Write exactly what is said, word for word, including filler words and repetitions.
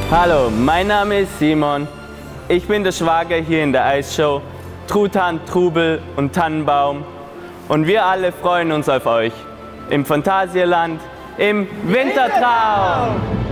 Hallo, mein Name ist Simon. Ich bin der Schwager hier in der Eisshow, Truthahn, Trubel und Tannenbaum. Und wir alle freuen uns auf euch im Phantasialand im Wintertraum!